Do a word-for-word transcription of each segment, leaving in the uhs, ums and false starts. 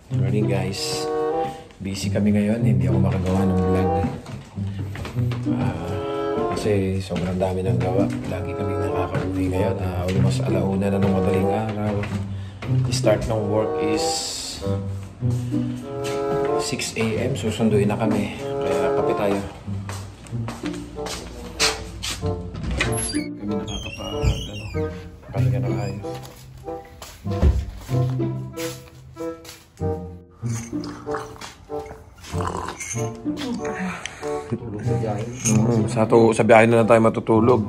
Morning guys. Busy kami ngayon, hindi ako makagawa ng vlog. Uh, kasi sobrang dami ng gawa. Lagi kami nakaka-uwi ngayon. Uh, almost alauna na ng madaling araw. The start ng work is six A M Susunduin na kami. Kaya kape tayo. Kami nakakapag ano, pahinga na ayos. Mm, sa to sa biyahe na lang tayo matutulog.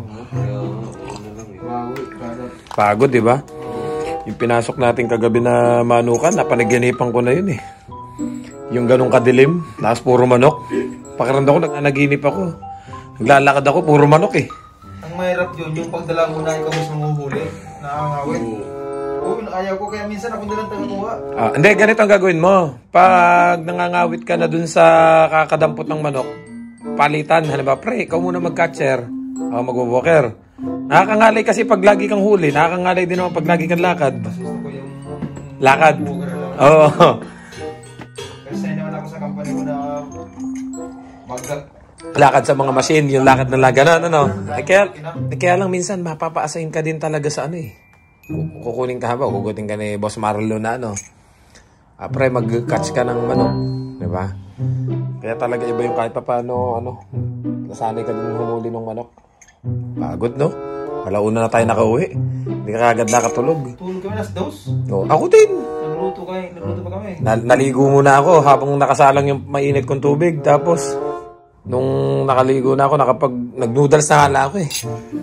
Pagod, di ba? Yung pinasok natin kagabi na manukan, napanagyanipan ko na yun eh. Yung ganong kadilim, tapos puro manok. Pakiramdam ko, naganaginip ako. Naglalakad ako, puro manok eh. Ang mahirap yun, yung pagdala mo na ikaw mismo huhuli, nakangawit. Oo, ayaw ko, kaya minsan ako nilang tagakuha. Ah, hindi, ganito ang gagawin mo. Pag nangangawit ka na dun sa kakadampot ng manok, palitan, halimbawa, pre, ikaw muna mag-catcher, ako mag-walker. Nakakangalay kasi pag lagi kang huli, nakakangalay din naman pag lagi kang lakad. Gusto ko yung... Lakad? Oo. Oh. Kasi naman ako sa company ko na mag- Lakad sa mga machine, yung lakad na laganan, ano? Ay, kaya, kaya lang minsan, mapapa-assign ka din talaga sa ano eh. Kukunin ka ba, hugutin ka ni Boss Marlo na ano. Ah, pre, mag-catch ka ng manok. Diba? Kaya talaga iba yung kahit pa paano, ano, nasanay ka din humuli ng manok. Pagod, no? Alauna na tayo nakauwi. Hindi ka kagad nakatulog. Tulog kami, last dose. No, ako din. Nagluto kayo, nagluto pa kami. Na naligo muna ako habang nakasalang yung mainit kong tubig. Tapos, nung nakaligo na ako, nakapag nag-noodles na hala ako eh.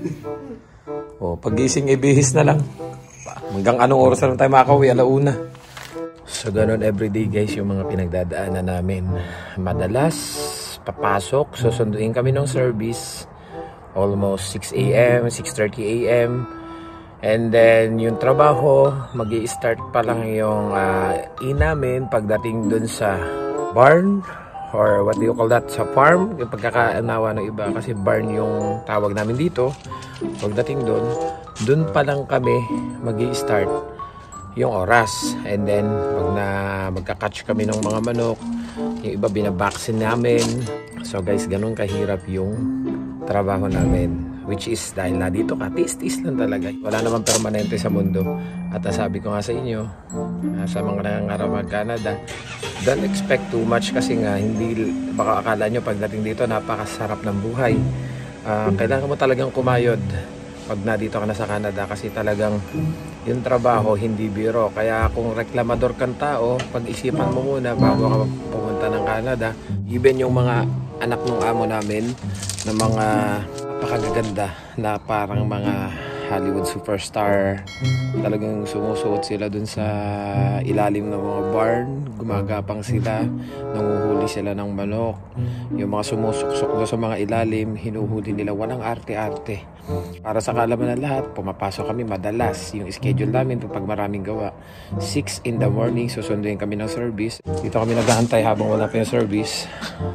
O, pag-gising ibihis na lang. Hanggang anong oras na lang tayo makauwi, alauna. So, ganun everyday guys yung mga pinagdadaanan namin. Madalas, papasok, susunduin kami ng service. Almost six A M, six thirty A M And then, yung trabaho, mag-i-start pa lang yung uh, inamin pagdating dun sa barn. Or what do you call that? Sa farm. Yung pagkakaanawa ng iba. Kasi barn yung tawag namin dito. Pagdating dun, dun pa lang kami mag-i-start yung oras. And then, pag na magka-catch kami ng mga manok, yung iba binabaksin namin. So guys, ganun kahirap yung trabaho namin. Which is, dahil na dito ka, tis-tis lang talaga. Wala naman permanente sa mundo. At sabi ko nga sa inyo, sa mga nangangarap mag-Canada, don't expect too much kasi nga, hindi, baka akala nyo pagdating dito, napakasarap ng buhay. Uh, kailangan mo talagang kumayod pag na dito ka na sa Canada kasi talagang yung trabaho, hindi biro. Kaya kung reklamador kang tao, pag-isipan mo muna bago ka pumunta ng Canada. Even yung mga anak ng amo namin na mga napakagaganda na parang mga Hollywood superstar, talagang sumusuot sila dun sa ilalim ng mga barn, gumagapang sila, nanguhuli sila ng manok. Yung mga sumusuksok doon sa mga ilalim, hinuhuli nila, walang arte-arte. Para sa kaalaman ng lahat, pumapasok kami madalas. Yung schedule namin pag maraming gawa, six in the morning, susunduin kami ng service. Dito kami nag-aantay habang wala pa yung service.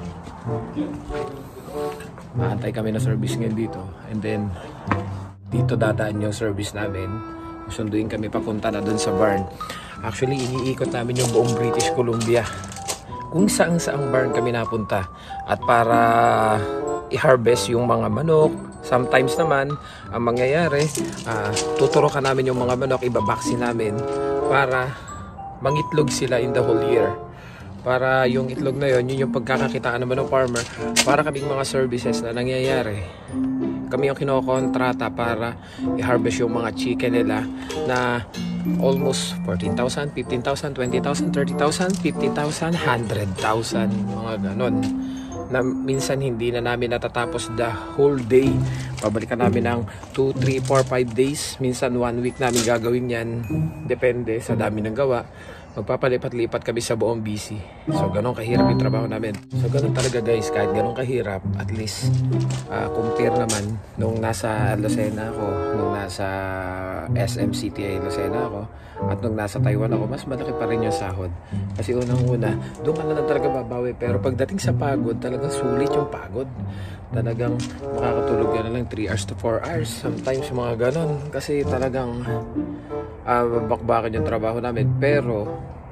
Maantay kami ng service ngayon dito. And then, dito dadaan yung service namin. Sunduin kami papunta na dun sa barn. Actually, iniikot namin yung buong British Columbia. Kung saan-saang barn kami napunta. At para i-harvest yung mga manok. Sometimes naman, ang mangyayari, uh, tuturukan namin yung mga manok, ibabaksin namin para mangitlog sila in the whole year. Para yung itlog na yon, yun yung pagkakakitaan naman ng farmer. Para kaming mga services na nangyayari, kami yung kinokontrata para i-harvest yung mga chicken nila na almost fourteen thousand, fifteen thousand, twenty thousand, thirty thousand, fifty thousand, one hundred thousand, mga ganon. Na minsan hindi na namin natatapos the whole day. Pabalikan namin ng two, three, four, five days. Minsan one week namin gagawin yan. Depende sa dami ng gawa. Magpapalipat-lipat kami sa buong B C. So, ganun kahirap yung trabaho namin. So, ganun talaga guys. Kahit ganun kahirap, at least, uh, compare naman nung nasa Lucena ako, nung nasa S M C T A Lucena ako, at nung nasa Taiwan ako, mas malaki pa rin yung sahod. Kasi unang-una, doon ka na lang talaga babawi. Pero pagdating sa pagod, talagang sulit yung pagod. Talagang makakatulog ka na lang three hours to four hours. Sometimes mga ganun. Kasi talagang uh, bakbakan yung trabaho namin. Pero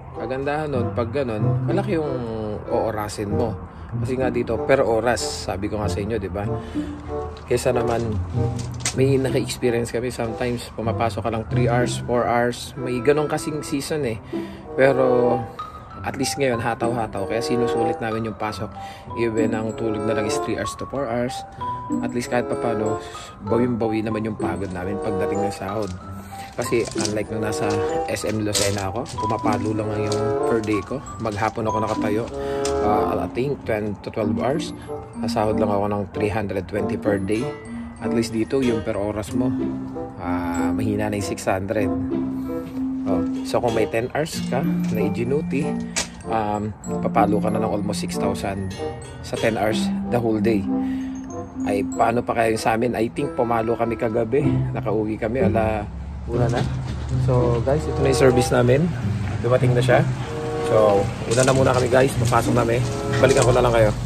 kagandahan nun, pag ganun, malaki yung oorasin mo. Kasi nga dito, per oras, sabi ko nga sa inyo, di ba? Kesa naman, may naka-experience kami, sometimes pumapasok ka lang three hours, four hours, may ganun kasing season eh. Pero, at least ngayon, hataw-hataw, kaya sinusulit namin yung pasok. Even ang tulog na lang is three hours to four hours. At least kahit pa paano, bawin-bawi naman yung pagod namin pagdating ng sahod. Kasi unlike nung nasa S M Lucena ako, pumapalo lang yung per day ko. Maghapon ako nakatayo, uh, I think ten to twelve hours. Nasahod lang ako ng three hundred twenty per day. At least dito, yung per oras mo, uh, mahina na yung six hundred. Oh, so kung may ten hours ka na i-duty, um, papalo ka na ng almost six thousand sa ten hours the whole day. Ay, paano pa kayo sa amin? I think pumalo kami kagabi. Nakauwi kami ala una na. So guys, ito na yung service namin. Dumating na siya. So, una na muna kami guys. Papasok na kami. Balikan ko na lang kayo.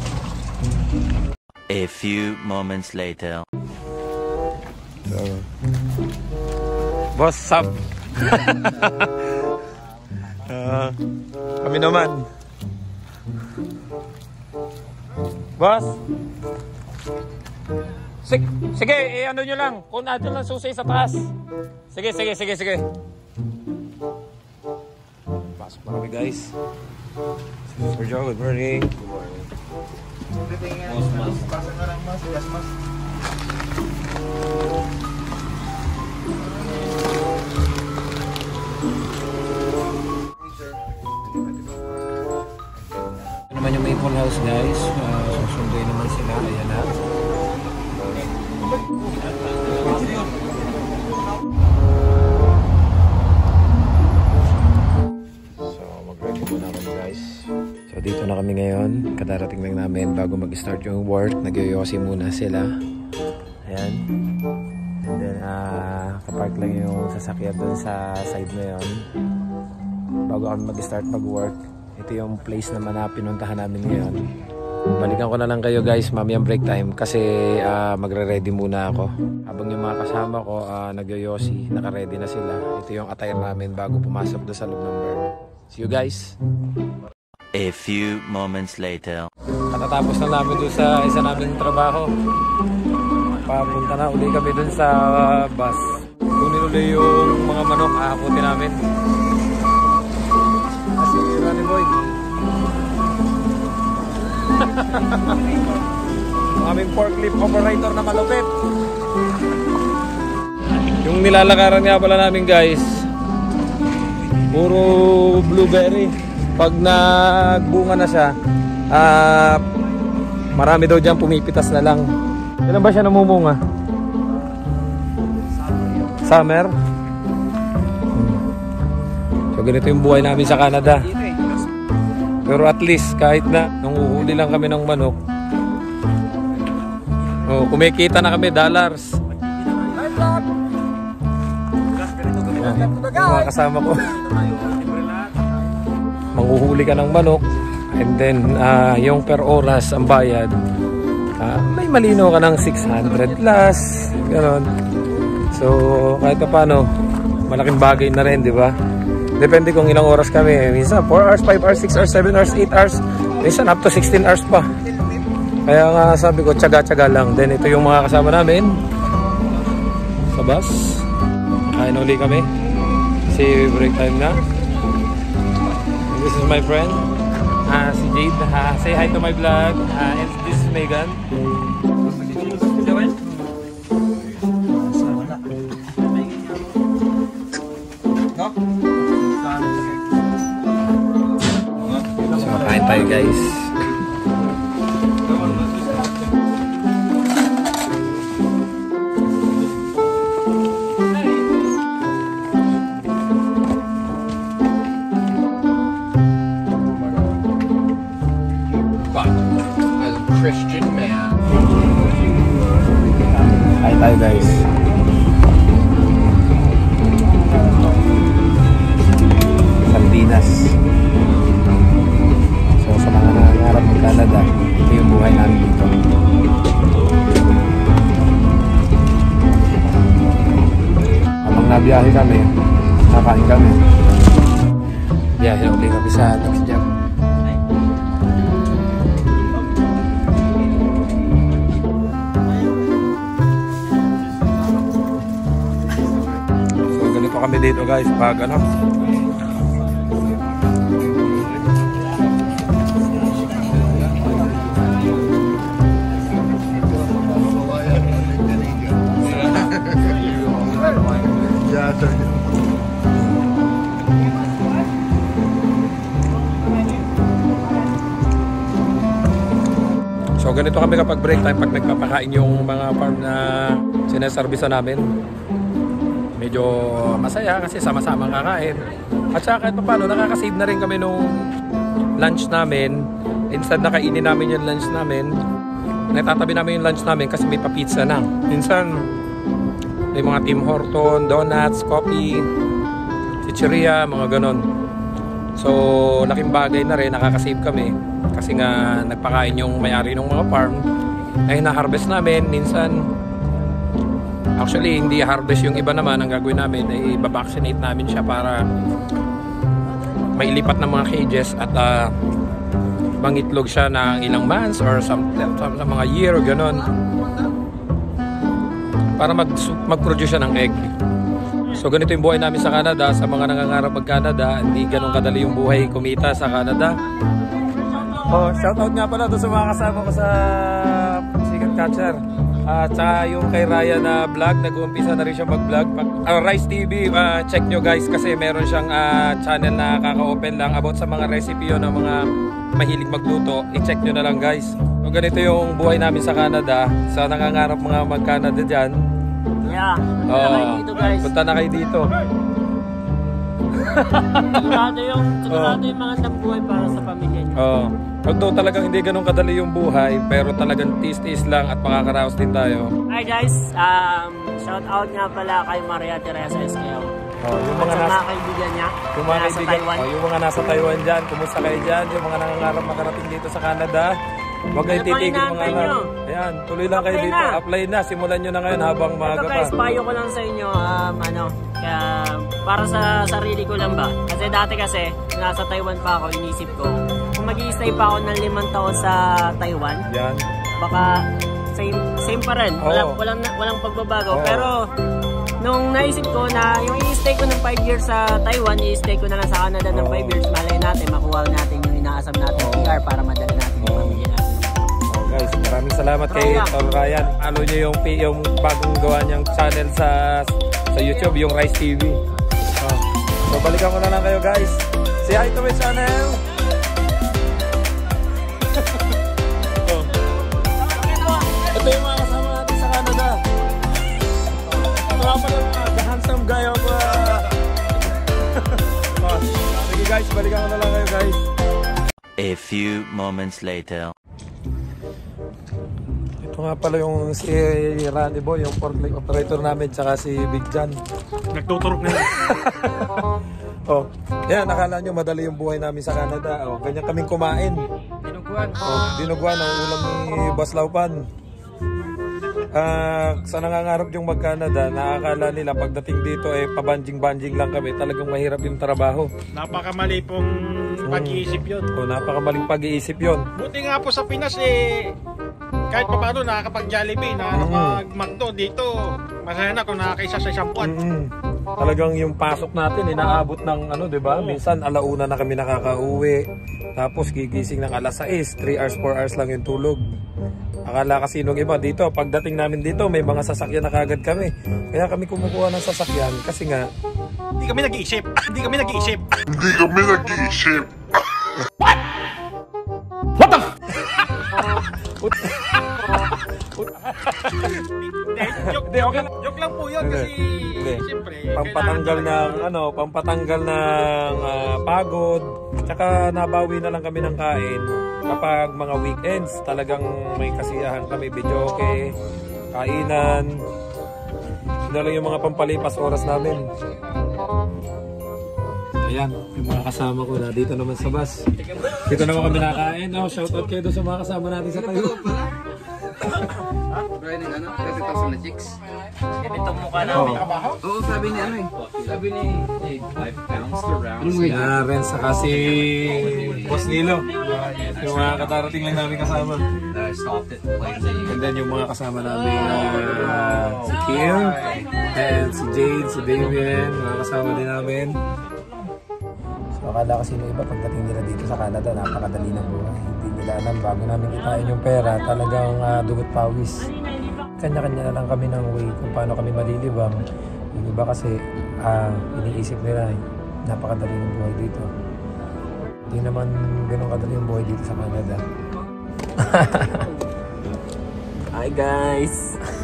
A few moments later. So, boss, sub. uh, kami naman. Boss. Sige, sige, eh, ano nyo lang. Kung natin lang susi sa taas. Sige, sige, sige, sige. Pasok na kami guys. Sir Joe, good morning. Good morning. Mas, mas. Pasok na lang mas. Yes, mas. Ito naman yung Maple House guys. Uh, susunduin naman sila. Ayan na. So mag-ready muna kami guys. So dito na kami ngayon. Kadarating lang namin bago mag-start yung work. Nagyoyosi muna sila. Ayan. And then uh, kapark lang yung sasakyan dun sa side na yun. Bago kami mag-start mag-work. Ito yung place naman na pinuntahan namin ngayon. Balikan ko na lang kayo guys mamayang break time kasi uh, magre-ready muna ako. Habang yung mga kasama ko uh, nagyoyosi, naka-ready na sila. Ito yung attire namin bago pumasok doon sa loob ng burn. See you guys! A few moments later. Katatapos na namin doon sa isa naming trabaho. Papunta na uli kami doon sa uh, bus. Kunin uli yung mga manok, aakutin namin. Kasi Ronnie Boy. Aming forklift operator na malupit. Yung nilalakaran nga pala namin guys, puro blueberry. Pag nagbunga na siya, uh, marami daw dyan pumipitas na lang. Kailan ba siya namumunga? Summer? So ganito yung buhay namin sa Canada. Pero at least kahit na nung uhuli lang kami ng manok, oh, kumikita na kami dollars. Oh, mga kasama ko. Manghuhuli ka ng manok and then uh, yung per oras ang bayad, uh, may malino ka ng six hundred plus ganon. So kahit pa paano malaking bagay na rin, di ba? Depende kung ilang oras kami. Minsan four hours, five hours, six hours, seven hours, eight hours. Minsan up to sixteen hours pa. Kaya nga sabi ko, tsaga-tsaga lang. Then ito yung mga kasama namin sa bus. Kain uli kami. Kasi break time na. And this is my friend, uh, si Jade. Uh, say hi to my vlog. Uh, and this is Megan. Kain tayo guys. But as a Christian man, Kain tayo guys. Sardinas. So sa mga nangarap ng Canada, ito yung buhay namin dito. Habang nabiyahe kami, nakain kami. Yeah, hinuli kami sa next jam. So ganito kami dito guys pag ano. So ganito kami kapag break time pag nagpapakain yung mga farm na sineservisa namin. Medyo masaya kasi sama-sama kakain. At saka kahit paano nakakasave na rin kami nung lunch namin. Instead na kainin namin yung lunch namin, natatabi namin yung lunch namin kasi may pa-pizza na. Minsan may mga Tim Horton, donuts, coffee, chicheria, mga ganon. So laking bagay na rin, nakakasave kami. Kasi nga nagpakain yung may-ari ng mga farm ay na-harvest namin. Minsan actually hindi harvest yung iba naman. Ang gagawin namin ay babaccinate namin siya para mailipat ng mga cages at uh, mangitlog siya ng ilang months or some, some, some mga year o ganon para mag, mag-produce siya ng egg. So ganito yung buhay namin sa Canada. Sa mga nangangarap mag-Canada, hindi ganun kadali yung buhay kumita sa Canada. Oh, shoutout nga pala doon sa mga kasama ko sa Sikat Catcher. At uh, saka yung kay Ryan na vlog, nag-uumpisa na rin siya mag-vlog. Uh, Rice T V, uh, check nyo guys kasi meron siyang uh, channel na kaka-open lang about sa mga recipe yun ng mga mahilig magluto. I-check nyo na lang guys. So ganito yung buhay namin sa Canada. Sa nangangarap mga mag-Canada dyan. Yeah, punta na kayo dito guys. Punta na kayo dito. Sigurado yung, sigurado yung mga buhay para sa pamilya nyo. Oo. Although talagang hindi ganun kadali yung buhay, pero talagang tiis-tiis lang at makakaraos din tayo. Hi guys, um, shout out nga pala kay Maria Teresa Esqueo. Oh, yung mga sa nasa mga kaibigan niya, yung mga nasa kaibigan, Taiwan. oh, yung mga nasa Taiwan dyan, kumusta kayo dyan? Yung mga nangangarap makarating dito sa Canada, huwag kayo Ano pang titigil mga inaantay anak. nyo? Ayan, tuloy lang kayo Apply dito. na. Apply na, simulan nyo na ngayon habang maaga Ito pa. guys, payo ko lang sa inyo, um, ano, kaya para sa sarili ko lang ba? Kasi dati kasi, nasa Taiwan pa ako, inisip ko, kung mag-i-stay pa ako ng limang taon sa Taiwan, Yan. baka same same pa rin. Walang, Oo. walang, walang pagbabago. Oo. Pero, nung naisip ko na yung i-stay ko ng five years sa Taiwan, i-stay ko na lang sa Canada ng Oo. five years, malay natin, makuha natin yung inaasam natin Oo. P R para madala natin yung Oo. pamilya natin. Oh, guys, maraming salamat kay Ryan. Tol Ryan. Follow nyo yung, yung bagong gawa niyang channel sa sa YouTube, yung Rice T V. Oh. So, balikan ko na lang kayo guys. Say hi to my channel. Oh. Ito yung mga kasama natin sa Canada. Oh. Ito nga pala uh, the handsome guy of uh... oh. Sige guys, balikan ko na lang kayo guys. A few moments later. Ito nga pala yung si Randy Boy, yung forklift operator namin, tsaka si Big John. Nagtuturok na yun. Oh, yan, nakala nyo madali yung buhay namin sa Canada. Oh, ganyan kaming kumain. Dinuguan. Oh, dinuguan ang ulam ni Boss Laupan. Ah, sa nangangarap yung mag-Canada, nakakala nila pagdating dito eh pabanjing-banjing lang kami. Talagang mahirap yung trabaho. Napakamali pong pag-iisip yun. Oh, napakamaling pag-iisip yun. Buti nga po sa Pinas eh, kahit pa paano nakakapag-Jollibee, nakakapag-McDo dito. Masaya na kung nakakaisa sa isang buwan. Mm-hmm. Talagang yung pasok natin inaabot ng ano, 'di ba? Minsan alauna na kami nakakauwi. Tapos gigising ng alas sais, three hours, four hours lang yung tulog. Akala kasi nung iba dito, pagdating namin dito, may mga sasakyan na kagad kami. Kaya kami kumukuha ng sasakyan kasi nga Hindi kami nag-iisip. Hindi kami nag-iisip. Hindi kami nag-iisip. joke, Hindi, okay lang. joke lang po yun kasi Hindi. siyempre pampatanggal ng ano, pampatanggal ng ah, pagod. Tsaka nabawi na lang kami ng kain kapag mga weekends. Talagang may kasiyahan kami, videoke, kainan. Yun na lang yung mga pampalipas oras namin. Ayan, yung mga kasama ko na dito naman sa bus. Dito naman kami nakain. Oh, shoutout kayo doon sa mga kasama natin sa Taiwan. Brian ng ano? thirty thousand na chicks. Ganitong mukha namin. Oo, sabi ni ano eh. Sabi ni, hey, I bounced around. Na rin sa kasi Boss Nilo. Yung mga katarating lang namin kasama. I stopped it. Playing And then yung mga kasama namin, uh, si Kim, and si Jade, si Damien, mga kasama din namin. So akala kasi ng iba pagdating nila dito sa Canada, napakadali ng buhay. Hindi nila alam, bago namin kitain yung pera, talagang uh, dugot pawis. Kanya-kanya na lang kami ng way kung paano kami malilibang. Yung iba kasi, uh, iniisip nila, eh, napakadali ng buhay dito. Hindi naman ganun kadali yung buhay dito sa Canada. Hi guys!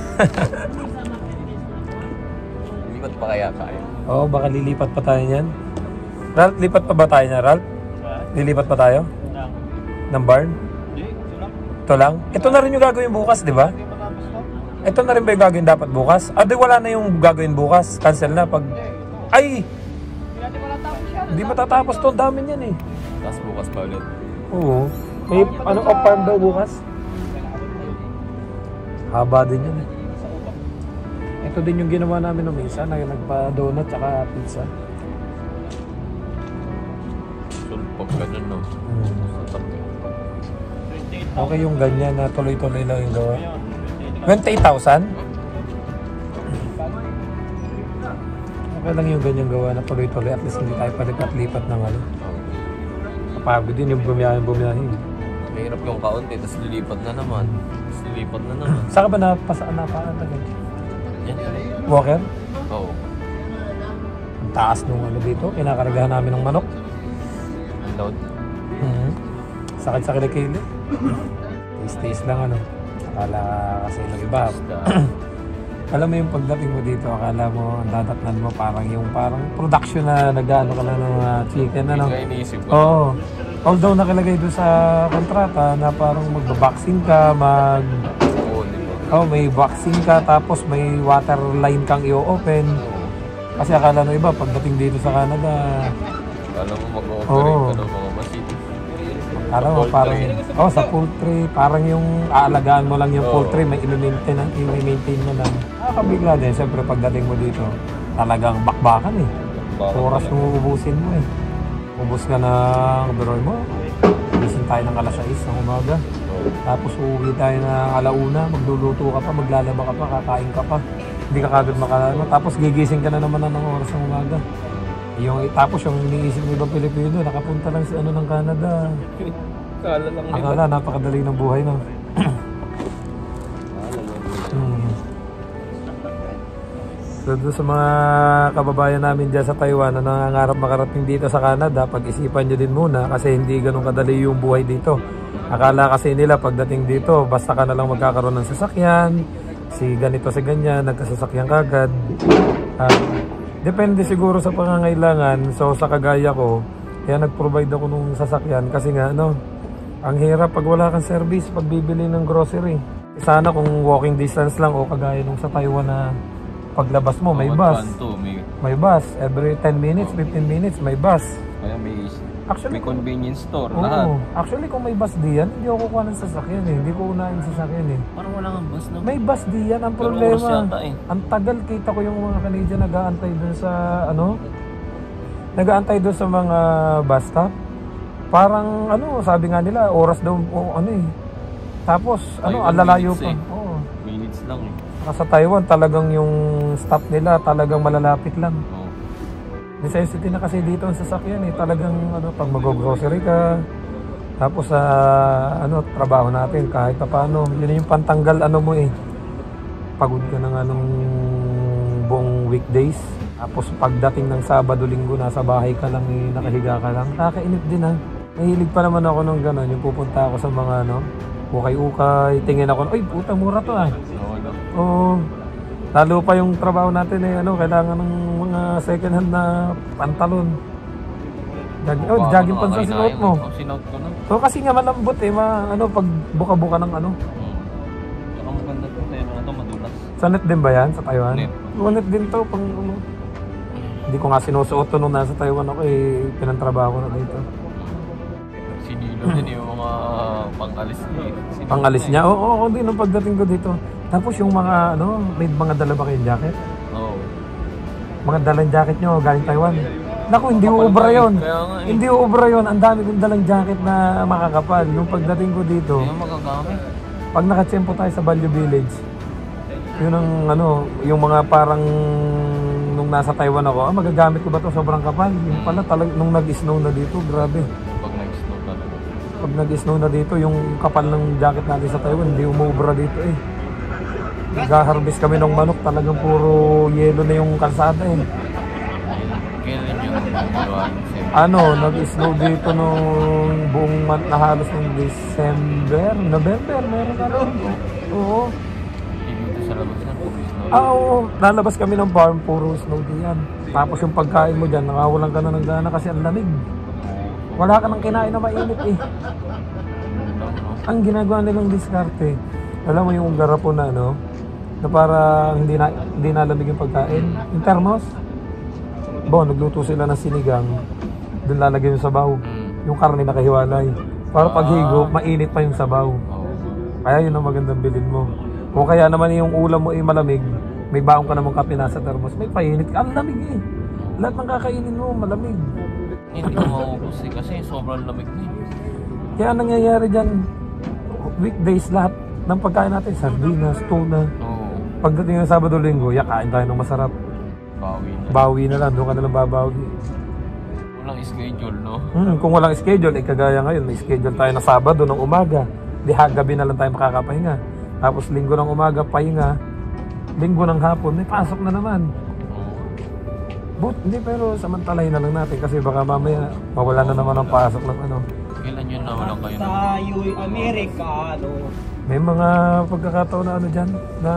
Lipat pa kaya tayo? Oo, baka lilipat pa tayo niyan. Ralph, lipat pa ba tayo na, Ralph? Lilipat pa tayo? Ng barn? Ito lang? Ito na rin yung gagawin bukas, di ba? Ito na rin ba yung gagawin dapat bukas? Ah, di wala na yung gagawin bukas. Cancel na pag... Ay! Hindi matatapos to. Ang dami niyan eh. Tapos bukas pa ulit. Oo. May ano off farm daw bukas? Haba din yun eh. Ito din yung ginawa namin ng minsan. Nagpa-donut tsaka pizza. Sulpog ganun no? Hmm. Sa tabi. Okay yung ganyan na tuloy-tuloy lang yung gawa. twenty-eight thousand? Okay lang yung ganyan gawa na tuloy-tuloy. At least hindi tayo palipat-lipat ng ano. Kapagod din yung bumiyahin-bumiyahin. Mahirap yung kaunti, tapos lilipat na naman. Tapos lilipat na naman. Saan ka ba napasaan na parang tagal? Yan. Walker? Oo. Ang taas nung ano dito. Kinakaragahan namin ng manok. Load. Mm-hmm. Sakit sa kilikili. Taste-taste lang ano. Akala kasi ng iba. Alam mo yung pagdating mo dito, akala mo, ang dadatnan mo parang yung parang production na nag-ano ka na ng uh, chicken. Ano? Hindi nga iniisip ko. Oo. Although nakalagay doon sa kontrata na parang magbaboxing ka, mag... Oo, di ba? Oh, may boxing ka, tapos may water line kang i-open. Kasi akala ng iba, pagdating dito sa Canada... Alam mo mag-ooperate Oo. ka ng mga machine. Alam mo, parang, oh, sa poultry, parang yung aalagaan mo lang yung poultry, may i-maintain, i-maintain mo lang. Nakakabigla din, siyempre pagdating mo dito, talagang bakbakan eh. Oras mo ubusin mo eh. Ubus ka ng biroy mo, gising tayo ng alas sais ng umaga. Tapos uuwi tayo ng alauna, magluluto ka pa, maglalaba ka pa, kakain ka pa. Hindi ka kagad makalala. Tapos gigising ka na naman ng oras ng umaga. Yung, tapos yung iniisip ng ibang Pilipino, nakapunta lang sa ano ng Canada. Kala lang nila. Akala, napakadali ng buhay no. hmm. So doon sa mga kababayan namin dyan sa Taiwan na nangangarap makarating dito sa Canada, pag-isipan nyo din muna kasi hindi ganun kadali yung buhay dito. Akala kasi nila pagdating dito, basta ka na lang magkakaroon ng sasakyan, si ganito si ganyan, nagkasasakyan kagad. Uh, depende siguro sa pangangailangan. So sa kagaya ko, kaya nag-provide ako nung sasakyan kasi nga ano, ang hirap pag wala kang service, pag bibili ng grocery. Sana kung walking distance lang o kagaya nung sa Taiwan na paglabas mo may bus. May bus. Every ten minutes, fifteen minutes may bus. Kaya may, actually, may convenience store, oo, lahat. Actually kung may bus diyan, hindi ako kukuha ng sasakyan eh. Hindi ko unahin sasakyan eh. Parang wala kang bus na. May bus diyan. Ang problema, eh. Ang tagal, kita ko yung mga Canadian nag-aantay dun sa ano, nag-aantay dun sa mga bus stop. Parang ano, sabi nga nila, oras daw, oh, ano eh. Tapos, ano, alalayo pa. Eh. Oo. Minutes lang eh. Sa Taiwan, talagang yung stop nila, talagang malalapit lang. Oo. Necessity na kasi dito ang sasakyan eh. Talagang ano, pag mag-grocery ka, tapos sa uh, ano, trabaho natin, kahit pa paano, yun yung pantanggal ano mo eh. Pagod ka ng anong buong weekdays. Tapos pagdating ng Sabado, Linggo, nasa bahay ka lang eh, nakahiga ka lang. Nakakainip din ha. Mahilig pa naman ako ng gano'n, yung pupunta ako sa mga ano, ukay-ukay, tingin ako, ay puta, mura to ah. Oo. Lalo pa yung trabaho natin eh, ano, kailangan ng mga second hand na pantalon. Jogging, oh, jogging pants ang sinuot mo. Oh, sinuot ko na. So kasi nga malambot eh, ma, ano, pag buka-buka ng ano. Hmm. Ang maganda to, kaya mga to madulas. Sa net din ba yan, sa Taiwan? Net. Oh, net din to, pang ano. Hindi ko nga sinusuot to nung nasa Taiwan ako eh, pinantrabaho ko na dito. Sinili Ano din yung mga pang-alis niya. Pang-alis niya? Oo, oo, din nung pagdating ko dito. Tapos yung mga, ano, may mga dala ba kayong jacket? Oo. Mga dalang jacket nyo galing Taiwan. Naku, hindi uubra yun. Eh. Hindi uubra yun. Ang dami kong dalang jacket na makakapal. Yung pagdating ko dito, Yung magagamit. pag nakatsempo tayo sa Balyo Village, yun ang ano, yung mga parang nung nasa Taiwan ako, ah, magagamit ko ba ito sobrang kapal? Yung pala talag, nung nag-snow na dito, grabe. Pag nag-snow talaga. Pag nag-snow na dito, yung kapal ng jacket natin sa Taiwan, hindi umubra dito eh. Nag-harvest kami ng manok, talagang puro yelo na yung kalsada eh. Kailan yung nagawa? Ano, nag-snow dito nung buong month na halos ng December, November, meron na rin. Oo. Dito sa labas na, puro snow. Ah, oo. Lalabas kami ng farm, puro snow din yan. Tapos yung pagkain mo dyan, nakawalan ka na ng gana kasi ang lamig. Wala ka nang kinain na mainit eh. Ang ginagawa nilang diskarte, alam mo yung garapon na ano, na para hindi na hindi nalamig yung pagkain. Yung thermos, bo, nagluto sila ng sinigang, doon lalagay yung sabaw. Yung karne nakahiwalay. Para paghigop, mainit pa yung sabaw. Kaya yun ang magandang bilhin mo. O kaya naman yung ulam mo ay malamig, may baong ka namang kape nasa thermos, may painit ka. Ang lamig eh. Lahat ng kakainin mo, malamig. Hindi ko maubos eh, kasi sobrang lamig na eh. Kaya nangyayari dyan, weekdays lahat ng pagkain natin, sardinas, tuna. Oo. Pagdating ng Sabado-Linggo, yakain tayo ng masarap. Bawi na. Bawi na lang, doon ka na lang babawi. Walang schedule, no? Hmm, kung walang schedule, eh kagaya ngayon, may schedule tayo na Sabado ng umaga. Di hagabi na lang tayo makakapahinga. Tapos Linggo ng umaga, pahinga. Linggo ng hapon, may pasok na naman. But, hindi, pero samantalahin na lang natin kasi baka mamaya mawala na naman ang pasok ng ano. Kailan yun na walang kayo na? Tayo Amerikano. May mga pagkakataon na ano dyan na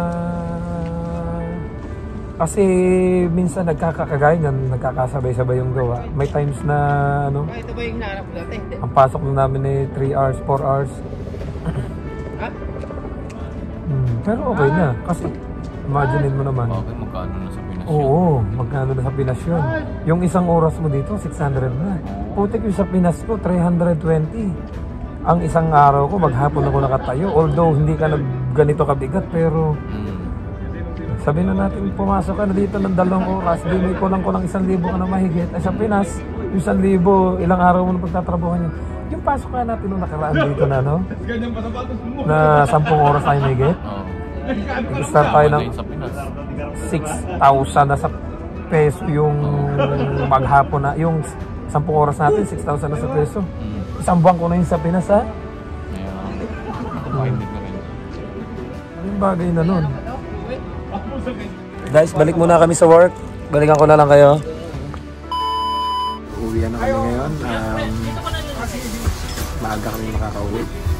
kasi minsan nagkakakagay na nagkakasabay-sabay yung gawa. May times na ano, Ito ba yung nanap natin? ang pasok na namin ay three hours, four hours. Ha? Hmm, pero okay na kasi imaginein mo naman. Bakit magkano na sa Pinas yun? Oo, magkano na sa Pinas yun. Yung isang oras mo dito, six hundred na. Putik yung sa Pinas ko, three hundred twenty. Ang isang araw ko, maghapon ako nakatayo. Although hindi ka nag ganito kabigat, pero Mm. sabi na natin, pumasok ka na dito ng dalawang oras, di may kulang-kulang isang libo ka na mahigit. Ay sa Pinas, yung isang libo, ilang araw mo na pagtatrabuhan yun. Yung pasok ka natin nung nakaraan dito na, no? Na sampung oras tayo mahigit. Oo. Nag-start tayo ng Sa Pinas. six thousand na sa peso yung maghapon na, yung sampung oras natin, six thousand na sa peso. Mm. Isang buwan ko na yun sa Pinas, ha? Kaya, hindi ko rin. Yung bagay na nun. Guys, balik muna kami sa work. Balikan ko na lang kayo. Uwi na kami ngayon. Um, maaga kami makakauwi.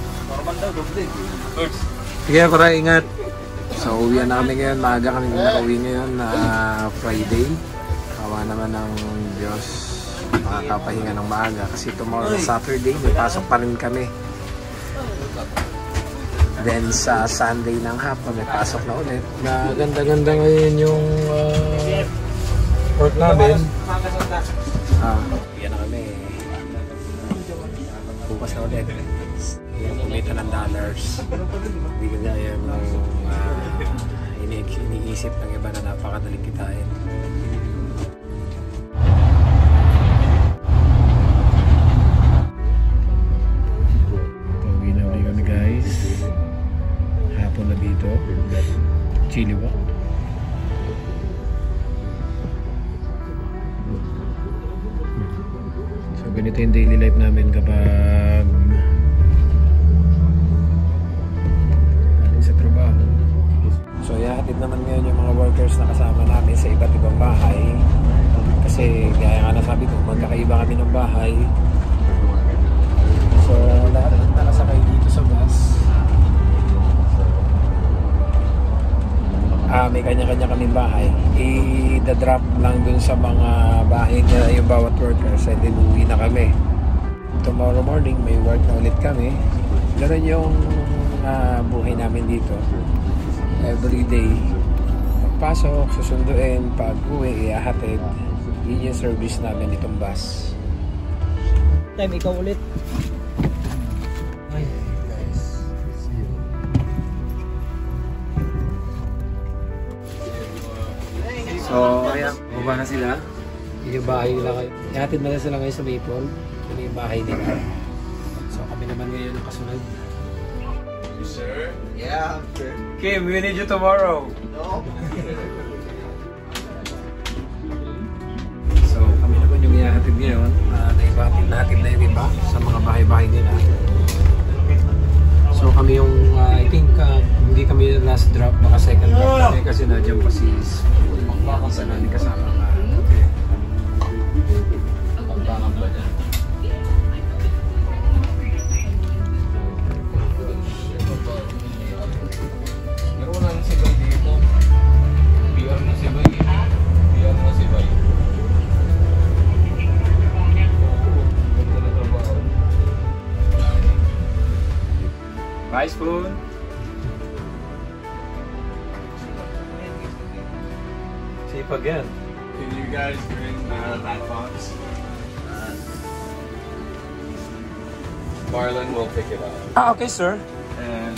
Sige, Koray, ingat. So, uwi na kami ngayon. Maaga kami makakauwi ngayon na uh, Friday. Kawa naman ng Diyos. Makakapahinga ng maaga. Kasi tomorrow, Saturday, may pasok pa rin kami. Then sa Sunday ng hapon, may pasok na ulit. Na ganda-ganda ngayon yung uh, work namin. Ah, yan na kami. Bukas na ulit. Yung kumita ng dollars. Hindi ko gaya yung uh, ini iniisip ng iba na napakadaling kitain. Pauwi na ulit kami, guys. Hapon na dito. Chili walk. So ganito yung daily life namin kapag aling sa trabaho. So ihahatid naman ngayon yung mga workers na kasama namin sa iba't ibang bahay. Kasi gaya nga nasabi ko, magkakaiba kami ng bahay. So lahat ng nakasakay dito sa bus, Ah, may kanya-kanya kaming bahay. I-drop lang dun sa mga bahay na yung bawat workers and then uwi na kami. Tomorrow morning may work na ulit kami. Ganun yung uh, buhay namin dito. Every day, pagpasok, susunduin, pag uwi, iahatid. Yun yung service namin itong bus. Time, ikaw ulit. Baba na sila. Yung bahay nila kayo. Ihatid na sila ngayon sa Maple. Yun yung bahay nila. So kami naman ngayon ang kasunod. You sure? Yeah, I'm sure. Kim, we need you tomorrow. No? So kami naman yung ihatid ngayon. Uh, naibatid natin na yun ba? Sa mga bahay-bahay nila. So kami yung, uh, I think, uh, hindi kami yung last drop. Baka second drop kami kasi nandiyan pa si sa namin kasama nga. Pagbangan ba niya? Pero wala na si Bay dito. P R na si Bay. P R na si Bay. Ganda na trabaho. Bye, Spoon! Safe again. Can you guys bring uh, that box? Marlon will pick it up. Ah, okay, sir. And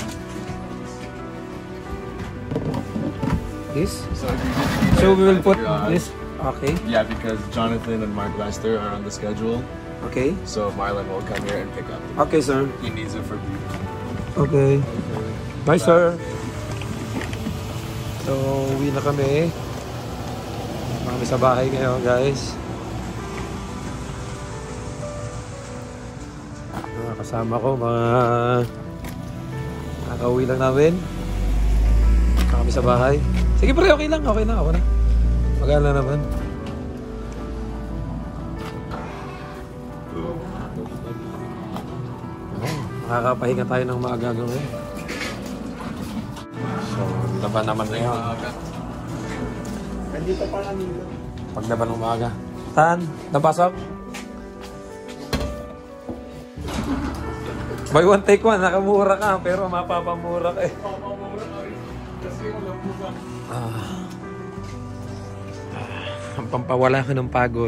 This? so if you just So we will put uh, this. Okay. Yeah, because Jonathan and Mark Lester are on the schedule, Okay. so Marlon will come here and pick up. Okay, sir. He needs it for beauty. Okay. Bye, sir. So, uwi na kami. Kami sa bahay ngayon, guys. Mga kasama ko, mga nakauwi lang namin. Kami sa bahay. Sige, pre, okay lang. Okay na, ako na. Magana naman. Oh, makakapahinga tayo ng maaga ngayon. So, laban naman ngayon. Nandito pa namin. Paglaban ng umaga. Saan? Napasok? Buy one, take one. Nakamura ka, pero mapapamura ka eh. Ah. Ah, ang pampawala ko ng pagod.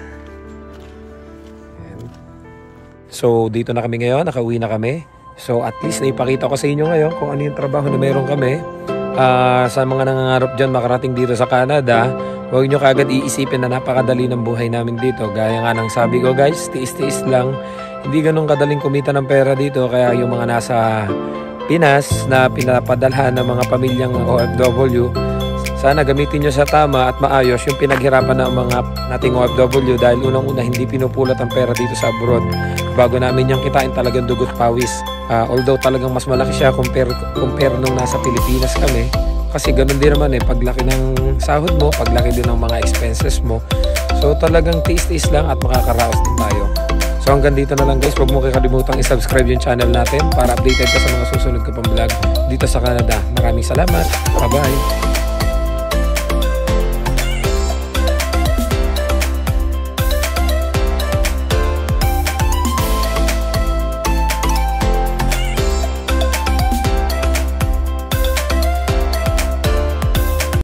Ayan. So, dito na kami ngayon. Nakauwi na kami. So, at least naipakita ko sa inyo ngayon kung ano yung trabaho na meron kami. Uh, sa mga nangangarap dyan makarating dito sa Canada, huwag nyo kagad iisipin na napakadali ng buhay namin dito. Gaya nga ng sabi ko, guys, tiis-tiis lang. Hindi ganun kadaling kumita ng pera dito. Kaya yung mga nasa Pinas na pinapadalhan ng mga pamilyang O F W, sana gamitin nyo sa tama at maayos yung pinaghirapan ng mga nating O F W, dahil unang-una hindi pinupulat ang pera dito sa abroad. Bago namin yung kitain talagang dugot pawis. Uh, although talagang mas malaki siya compare, compare nung nasa Pilipinas kami. Kasi ganun din naman eh, paglaki ng sahod mo, paglaki din ng mga expenses mo. So talagang taste-taste lang at makakaraos din tayo. So hanggang dito na lang, guys. Huwag mo kakalimutang i-subscribe yung channel natin para updated ka sa mga susunod ko pang vlog dito sa Canada. Maraming salamat. Bye-bye.